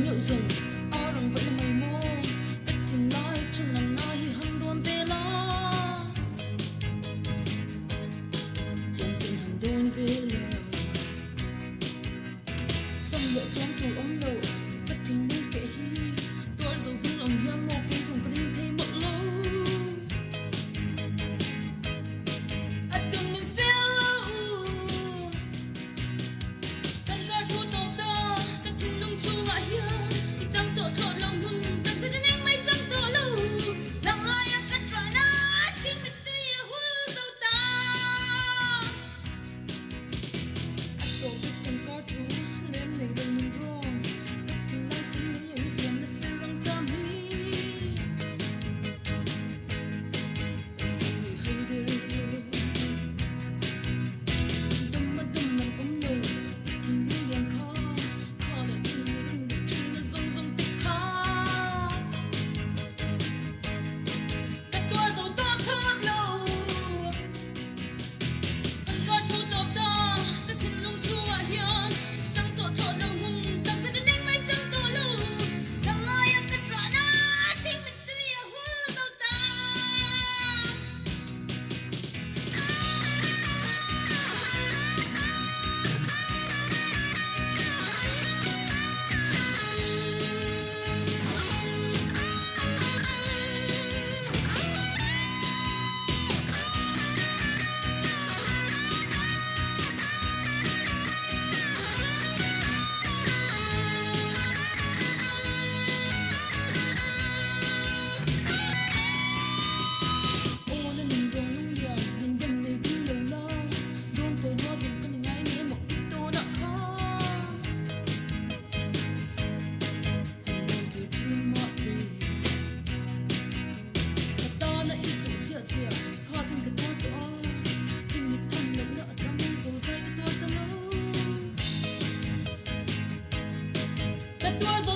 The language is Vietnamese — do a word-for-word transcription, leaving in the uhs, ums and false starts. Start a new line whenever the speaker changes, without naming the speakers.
liệu rằng ao rằng vẫn là mày mô cách thì nói chung là nói hi hân đôn tê lo chẳng tình hẳn đôn về lời xong lựa chọn tù ống đầu cách thì muốn kể hi tôi rồi cũng lòng hiên một cái dùng cái đinh thay một lâu I don't mean say hello Cần có thu tộc ta cách thì nông chu mà hiên đi chăm tựa thọ lòng hôn cần sẽ đến anh mấy chăm tựa lâu lòng lo ya cắt rồi na chính mình tuy ya hul dâu ta I go with cần có thu nếm này đừng mình wrong cách thì nói xin mấy những hiền là sẽ răng tâm hi hay đi đâm mắt đâm mặt ống đầu cách thì nói yan khó khó lại thì mình đừng để chung nó rong rong tích khó cách tôi dấu tốt thốt lâu cần có thu tộc ta cách thì nông chu mà hiền đi chăm tựa thọ lòng hôn cần sẽ đến anh mấy chăm tựa lâu lòng lo ya cắt rồi na chính mình tuy ya hul dâu ta ô nên mình rồi nung giờ mình đâm mày bin đầu lo đôn tôi nó dùng con ngay nè một ít tô đã khó hành động kiểu chuyên mọi về và to là ít tụ triệu triệu khó thêm cái tôi của o khi mình thân lẫn nhợ theo mình rồi dây cái tôi ta lâu cái tôi rồi